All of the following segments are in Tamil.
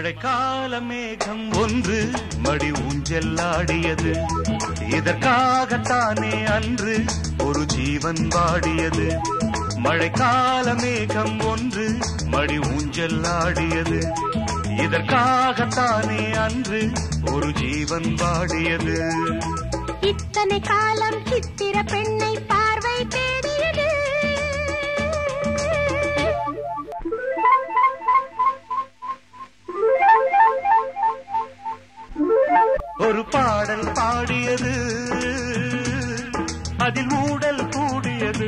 மழைக்கால மேகம் ஒன்று மடி ஊஞ்செல்லாடியது. இதற்காகத்தானே அன்று ஒரு ஜீவன் வாடியது. மழைக்கால மேகம் ஒன்று மடி ஊஞ்செல்லாடியது. இதற்காகத்தானே அன்று ஒரு ஜீவன் வாடியது. இத்தனை காலம் சித்திர பெண்ணை பார்வை தேடியது. ஒரு பாடல் பாடியது, அதில் ஊடல் கூடியது.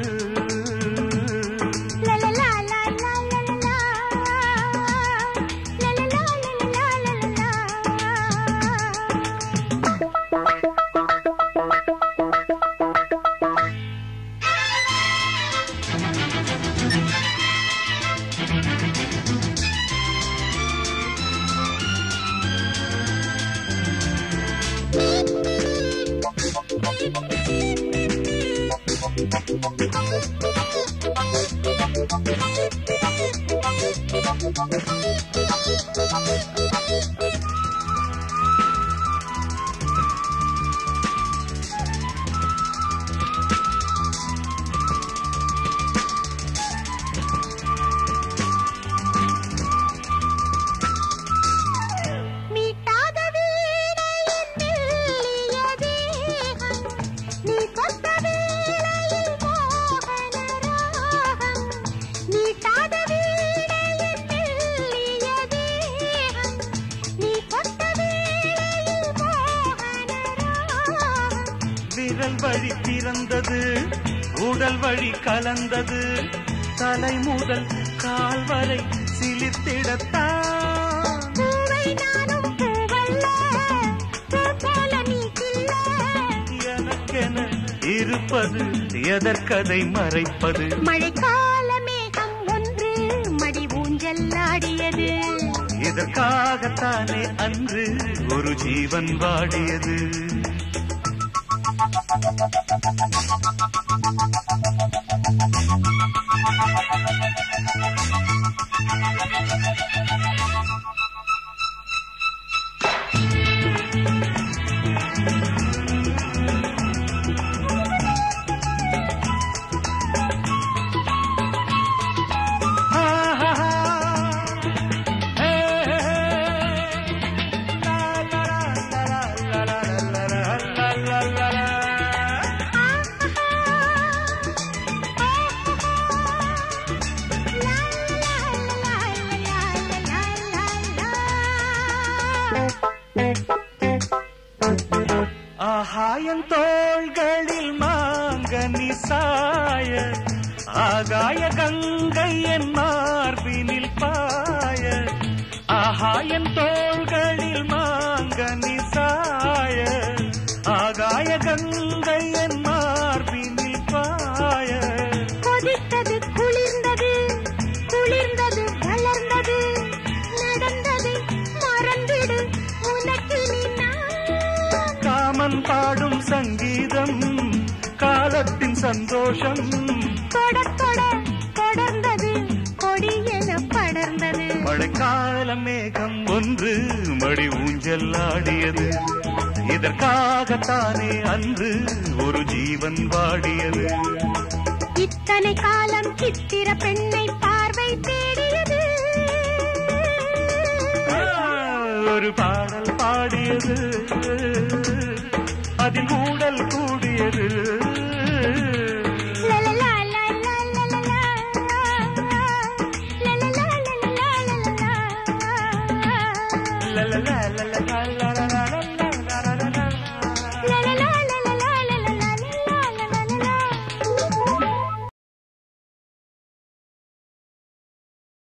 விரல் வழி பிறந்தது, உடல் வழி கலந்தது. தலை முதல் கால் வரை சிலிர்த்திடத்தான். எனக்கென இருப்பது எதற்கதை மறைப்பது. மழைக்கால மேகம் ஒன்று மடி ஊஞ்செல்லாடியது. இதற்காகத்தானே அன்று ஒரு ஜீவன் வாடியது. ஆகாயம் தோள்களில் மாங்கனி சாய, ஆகாய கங்கை என் மார்பினில் பாய. ஆகாயம் தோள்களில் மாங்கனி சாய, ஆகாய கங்கை என் மார்பினில் பாய. கொதித்தது குளிர்ந்தது, குளிர்ந்தது வளர்ந்தது. நடந்தது மறந்திடு உனக்கு காமன் பாடும் சங்கீதம், காலத்தின் சந்தோஷம். தொட தொட தொடர்ந்தது, கொடியென படர்ந்தது. மழைக்கால மேகம் ஒன்று மடி ஊஞ்செல்லாடியது. இதற்காகத்தானே அன்று ஒரு ஜீவன் வாடியது. இத்தனை காலம் சித்திர பெண்ணை பார்வை தேடியது. ஒரு பாடல் பாடியது, அதில் ஊடல் கூடியது.